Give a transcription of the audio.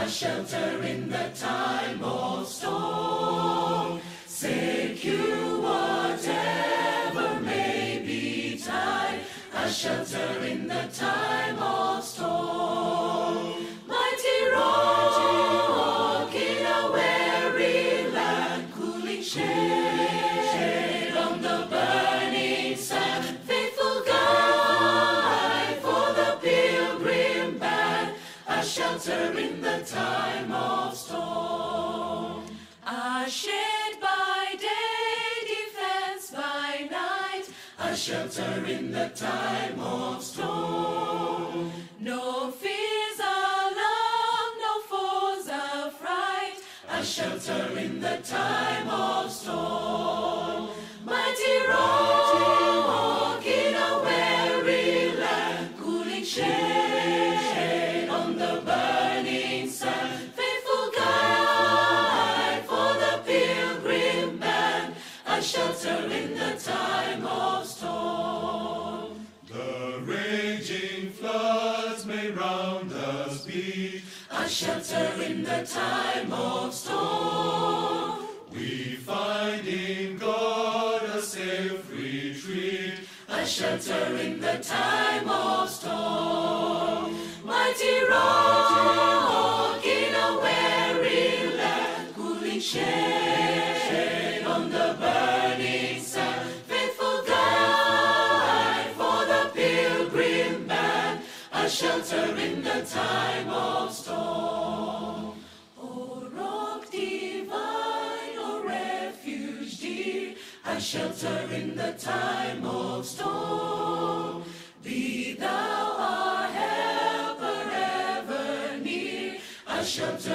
a shelter in the time of storm, secure whatever may betide, a shelter in the time of storm. Mighty rock in a weary land, cooling shade on the burning sand, faithful guide for the pilgrim band, a shelter in the time of storm. A shade by day, defense by night, a shelter in the time of storm. No fears alarm, no foes affright, a shelter in the time of storm. Mighty rock in a weary land, cooling shade on the burning sand, faithful guide for the pilgrim band, a shelter in the time of storm. The raging floods may round us beat, a shelter in the time of storm. we find in God a safe retreat, A shelter in the time of storm. Mighty rock in a weary land, cooling shade on the burning sand, faithful guide for the pilgrim band, a shelter in the time of storm. O rock divine, O refuge dear, a shelter in the time of storm. Be thou our helper ever near, a shelter